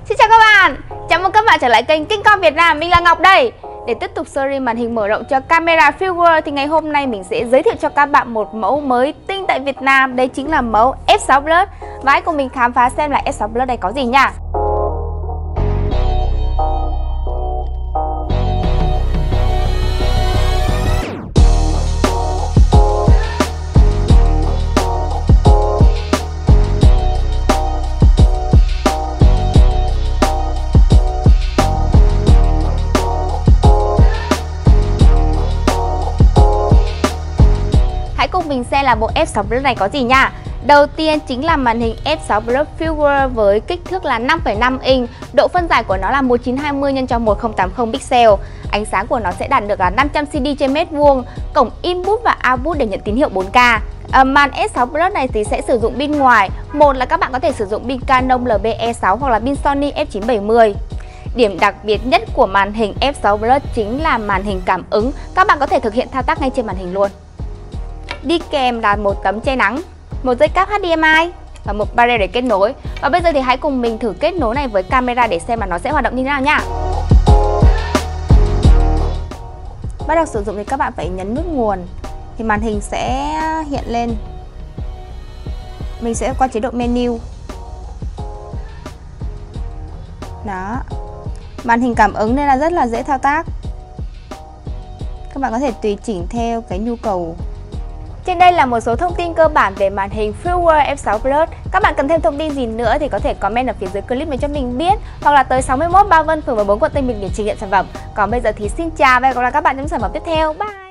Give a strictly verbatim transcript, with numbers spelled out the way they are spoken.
Xin chào các bạn, chào mừng các bạn trở lại kênh KingCom Việt Nam, mình là Ngọc đây. Để tiếp tục series màn hình mở rộng cho camera Fieldworld thì ngày hôm nay mình sẽ giới thiệu cho các bạn một mẫu mới tinh tại Việt Nam. Đây chính là mẫu F sáu Plus. Và hãy cùng mình khám phá xem là F sáu Plus này có gì nha. Hãy cùng mình xem là bộ F sáu Plus này có gì nha. Đầu tiên chính là màn hình F sáu Plus Fieldworld với kích thước là năm phẩy năm inch, độ phân giải của nó là một nghìn chín trăm hai mươi nhân cho một nghìn tám mươi pixel. Ánh sáng của nó sẽ đạt được là năm trăm C D trên mét vuông, cổng input và output để nhận tín hiệu bốn K. À, màn S sáu Plus này thì sẽ sử dụng pin ngoài. Một là các bạn có thể sử dụng pin Canon L B E sáu hoặc là pin Sony F chín bảy mươi. Điểm đặc biệt nhất của màn hình F sáu Plus chính là màn hình cảm ứng. Các bạn có thể thực hiện thao tác ngay trên màn hình luôn. Đi kèm là một tấm che nắng, một dây cáp H D M I và một barrier để kết nối. Và bây giờ thì hãy cùng mình thử kết nối này với camera để xem mà nó sẽ hoạt động như thế nào nha. Bắt đầu sử dụng thì các bạn phải nhấn nút nguồn thì màn hình sẽ hiện lên. Mình sẽ qua chế độ menu. Đó. Màn hình cảm ứng nên là rất là dễ thao tác. Các bạn có thể tùy chỉnh theo cái nhu cầu. Trên đây là một số thông tin cơ bản về màn hình Fieldworld F sáu Plus. Các bạn cần thêm thông tin gì nữa thì có thể comment ở phía dưới clip này cho mình biết, hoặc là tới sáu mươi mốt Ba Vân, phường mười bốn, quận Tân Bình để trình hiện sản phẩm. Còn bây giờ thì xin chào và hẹn gặp lại các bạn trong sản phẩm tiếp theo. Bye!